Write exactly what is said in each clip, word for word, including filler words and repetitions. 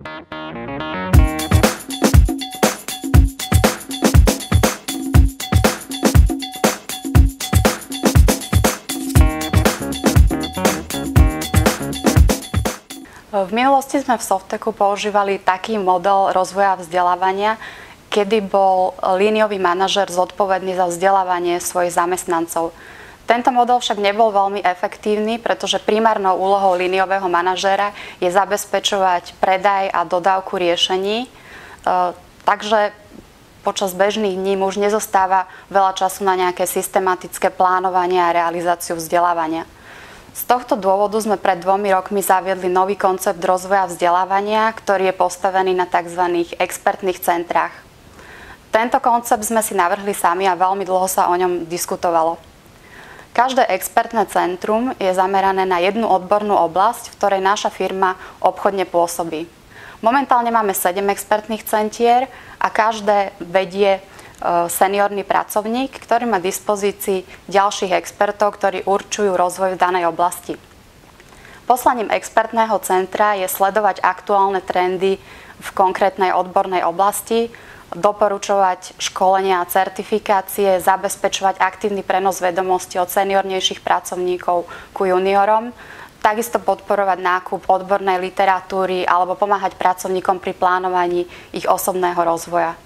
V minulosti sme v Softechu používali taký model rozvoja vzdelávania, kedy bol líniový manažér zodpovedný za vzdelávanie svojich zamestnancov. Tento model však nebol veľmi efektívny, pretože primárnou úlohou líniového manažéra je zabezpečovať predaj a dodávku riešení, takže počas bežných dní už nezostáva veľa času na nejaké systematické plánovanie a realizáciu vzdelávania. Z tohto dôvodu sme pred dvomi rokmi zaviedli nový koncept rozvoja vzdelávania, ktorý je postavený na tzv. Expertných centrách. Tento koncept sme si navrhli sami a veľmi dlho sa o ňom diskutovalo. Každé expertné centrum je zamerané na jednu odbornú oblasť, v ktorej naša firma obchodne pôsobí. Momentálne máme sedem expertných centier a každé vedie seniorný pracovník, ktorý má v dispozícii ďalších expertov, ktorí určujú rozvoj v danej oblasti. Poslaním expertného centra je sledovať aktuálne trendy v konkrétnej odbornej oblasti, doporučovať školenia a certifikácie, zabezpečovať aktívny prenos vedomostí od seniornejších pracovníkov ku juniorom, takisto podporovať nákup odbornej literatúry alebo pomáhať pracovníkom pri plánovaní ich osobného rozvoja.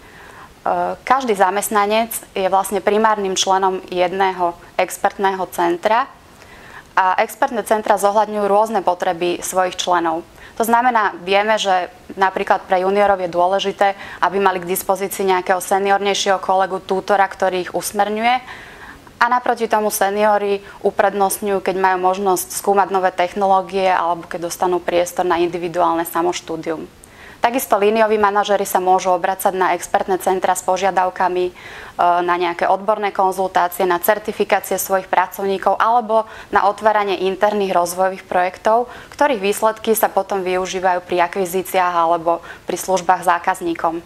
Každý zamestnanec je vlastne primárnym členom jedného expertného centra a expertné centra zohľadňujú rôzne potreby svojich členov. To znamená, vieme, že napríklad pre juniorov je dôležité, aby mali k dispozícii nejakého seniornejšieho kolegu, tútora, ktorý ich usmerňuje. A naproti tomu seniori uprednostňujú, keď majú možnosť skúmať nové technológie alebo keď dostanú priestor na individuálne samoštúdium. Takisto línioví manažéri sa môžu obracať na expertné centra s požiadavkami na nejaké odborné konzultácie, na certifikácie svojich pracovníkov alebo na otváranie interných rozvojových projektov, ktorých výsledky sa potom využívajú pri akvizíciách alebo pri službách zákazníkom.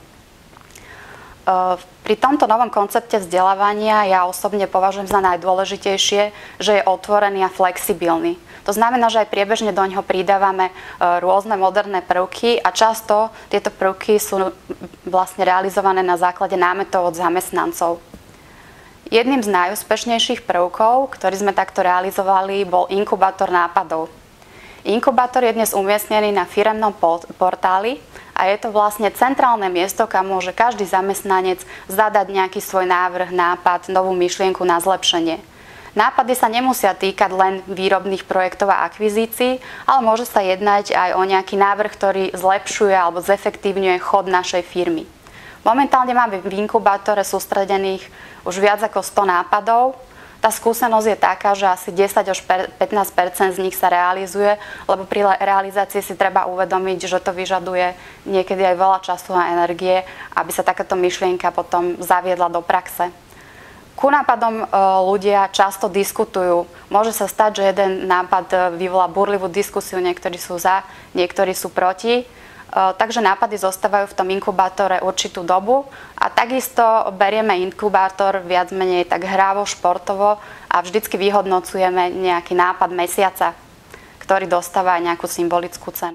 Pri tomto novom koncepte vzdelávania ja osobne považujem za najdôležitejšie, že je otvorený a flexibilný. To znamená, že aj priebežne do ňoho pridávame rôzne moderné prvky a často tieto prvky sú vlastne realizované na základe námetov od zamestnancov. Jedným z najúspešnejších prvkov, ktorý sme takto realizovali, bol inkubátor nápadov. Inkubátor je dnes umiestnený na firemnom portáli a je to vlastne centrálne miesto, kam môže každý zamestnanec zadať nejaký svoj návrh, nápad, novú myšlienku na zlepšenie. Nápady sa nemusia týkať len výrobných projektov a akvizícií, ale môže sa jednať aj o nejaký návrh, ktorý zlepšuje alebo zefektívňuje chod našej firmy. Momentálne máme v inkubátore sústredených už viac ako sto nápadov. Tá skúsenosť je taká, že asi desať až pätnásť percent z nich sa realizuje, lebo pri realizácii si treba uvedomiť, že to vyžaduje niekedy aj veľa času a energie, aby sa takáto myšlienka potom zaviedla do praxe. Ku nápadom ľudia často diskutujú. Môže sa stať, že jeden nápad vyvolá burlivú diskusiu, niektorí sú za, niektorí sú proti. Takže nápady zostávajú v tom inkubátore určitú dobu a takisto berieme inkubátor viac menej tak hrávo, športovo a vždycky vyhodnocujeme nejaký nápad mesiaca, ktorý dostáva aj nejakú symbolickú cenu.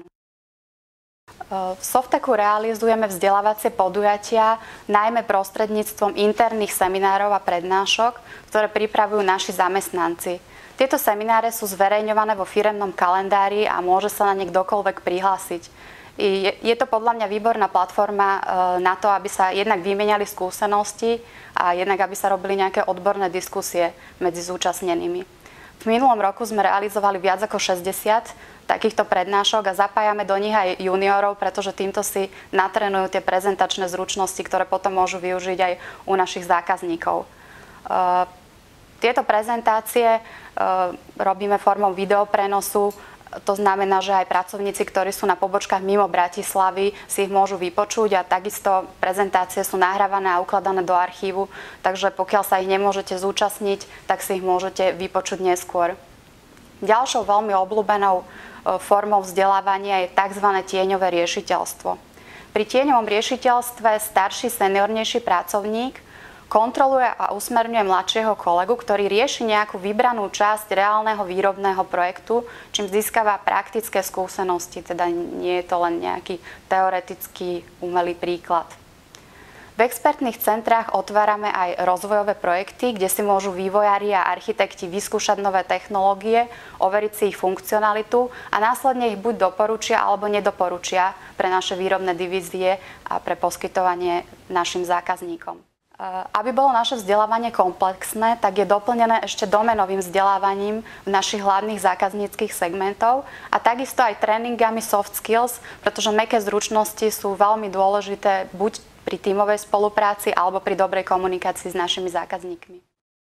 V Softechu realizujeme vzdelávacie podujatia najmä prostredníctvom interných seminárov a prednášok, ktoré pripravujú naši zamestnanci. Tieto semináre sú zverejňované vo firemnom kalendári a môže sa na ne kdokoľvek prihlásiť. Je to podľa mňa výborná platforma na to, aby sa jednak vymieniali skúsenosti a jednak aby sa robili nejaké odborné diskusie medzi zúčastnenými. V minulom roku sme realizovali viac ako šesťdesiat takýchto prednášok a zapájame do nich aj juniorov, pretože týmto si natrénujú tie prezentačné zručnosti, ktoré potom môžu využiť aj u našich zákazníkov. Tieto prezentácie robíme formou videoprenosu. To znamená, že aj pracovníci, ktorí sú na pobočkách mimo Bratislavy, si ich môžu vypočuť a takisto prezentácie sú nahrávané a ukladané do archívu, takže pokiaľ sa ich nemôžete zúčastniť, tak si ich môžete vypočuť neskôr. Ďalšou veľmi obľúbenou formou vzdelávania je tzv. Tieňové riešiteľstvo. Pri tieňovom riešiteľstve starší, seniornejší pracovník kontroluje a usmerňuje mladšieho kolegu, ktorý rieši nejakú vybranú časť reálneho výrobného projektu, čím získava praktické skúsenosti, teda nie je to len nejaký teoretický umelý príklad. V expertných centrách otvárame aj rozvojové projekty, kde si môžu vývojári a architekti vyskúšať nové technológie, overiť si ich funkcionalitu a následne ich buď doporučia alebo nedoporučia pre naše výrobné divízie a pre poskytovanie našim zákazníkom. Aby bolo naše vzdelávanie komplexné, tak je doplnené ešte domenovým vzdelávaním v našich hlavných zákazníckych segmentov a takisto aj tréningami soft skills, pretože mäkké zručnosti sú veľmi dôležité buď pri tímovej spolupráci alebo pri dobrej komunikácii s našimi zákazníkmi.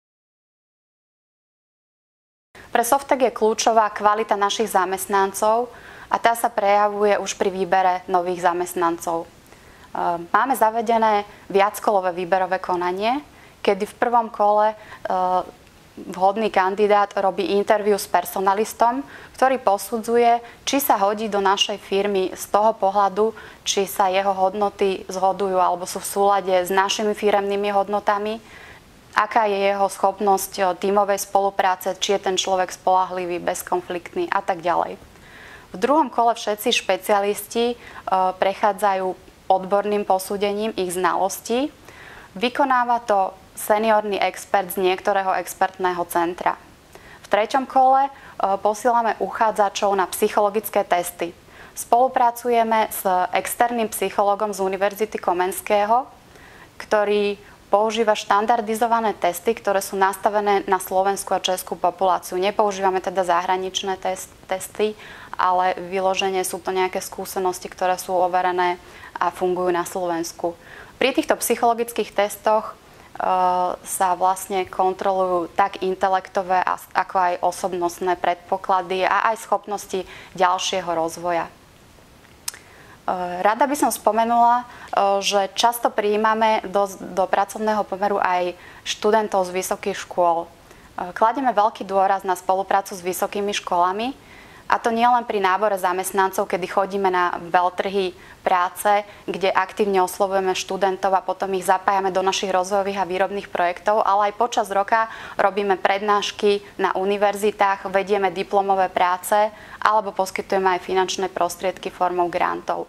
Pre Softec je kľúčová kvalita našich zamestnancov a tá sa prejavuje už pri výbere nových zamestnancov. Máme zavedené viackolové výberové konanie, kedy v prvom kole vhodný kandidát robí interviu s personalistom, ktorý posudzuje, či sa hodí do našej firmy z toho pohľadu, či sa jeho hodnoty zhodujú alebo sú v súlade s našimi firemnými hodnotami, aká je jeho schopnosť tímovej spolupráce, či je ten človek spoľahlivý, bezkonfliktný a tak ďalej. V druhom kole všetci špecialisti prechádzajú odborným posúdením ich znalostí. Vykonáva to seniorný expert z niektorého expertného centra. V treťom kole posielame uchádzačov na psychologické testy. Spolupracujeme s externým psychologom z Univerzity Komenského, ktorý používa štandardizované testy, ktoré sú nastavené na slovenskú a českú populáciu. Nepoužívame teda zahraničné test, testy, ale vyloženie sú to nejaké skúsenosti, ktoré sú overené a fungujú na Slovensku. Pri týchto psychologických testoch e, sa vlastne kontrolujú tak intelektové, ako aj osobnostné predpoklady a aj schopnosti ďalšieho rozvoja. E, rada by som spomenula, e, že často prijímame do, do pracovného pomeru aj študentov z vysokých škôl. E, kladieme veľký dôraz na spoluprácu s vysokými školami, a to nie len pri nábore zamestnancov, kedy chodíme na veľtrhy práce, kde aktívne oslovujeme študentov a potom ich zapájame do našich rozvojových a výrobných projektov, ale aj počas roka robíme prednášky na univerzitách, vedieme diplomové práce alebo poskytujeme aj finančné prostriedky formou grantov.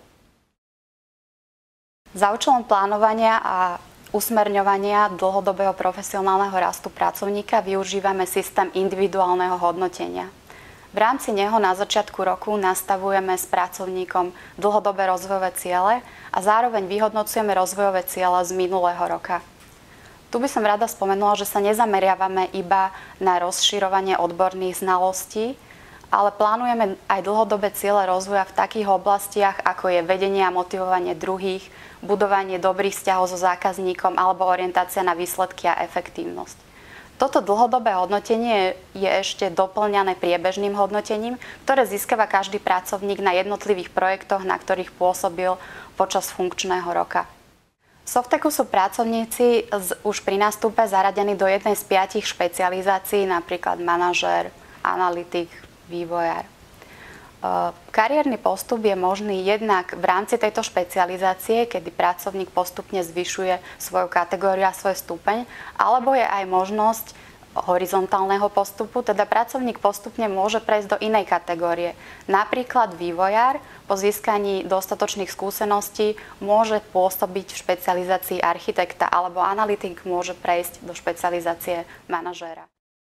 Za účelom plánovania a usmerňovania dlhodobého profesionálneho rastu pracovníka využívame systém individuálneho hodnotenia. V rámci neho na začiatku roku nastavujeme s pracovníkom dlhodobé rozvojové ciele a zároveň vyhodnocujeme rozvojové ciele z minulého roka. Tu by som rada spomenula, že sa nezameriavame iba na rozširovanie odborných znalostí, ale plánujeme aj dlhodobé ciele rozvoja v takých oblastiach, ako je vedenie a motivovanie druhých, budovanie dobrých vzťahov so zákazníkom alebo orientácia na výsledky a efektívnosť. Toto dlhodobé hodnotenie je ešte doplňané priebežným hodnotením, ktoré získava každý pracovník na jednotlivých projektoch, na ktorých pôsobil počas funkčného roka. V Softecu sú pracovníci už pri nástupe zaradení do jednej z piatich špecializácií, napríklad manažér, analytik, vývojár. Kariérny postup je možný jednak v rámci tejto špecializácie, kedy pracovník postupne zvyšuje svoju kategóriu a svoj stupeň, alebo je aj možnosť horizontálneho postupu, teda pracovník postupne môže prejsť do inej kategórie. Napríklad vývojár po získaní dostatočných skúseností môže pôsobiť v špecializácii architekta, alebo analytik môže prejsť do špecializácie manažéra.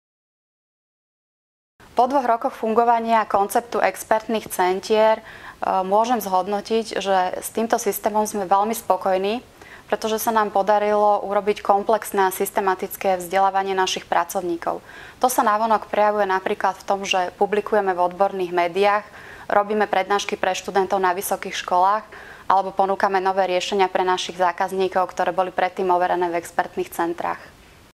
Po dvoch rokoch fungovania konceptu expertných centier môžem zhodnotiť, že s týmto systémom sme veľmi spokojní, pretože sa nám podarilo urobiť komplexné a systematické vzdelávanie našich pracovníkov. To sa navonok prejavuje napríklad v tom, že publikujeme v odborných médiách, robíme prednášky pre študentov na vysokých školách alebo ponúkame nové riešenia pre našich zákazníkov, ktoré boli predtým overené v expertných centrách.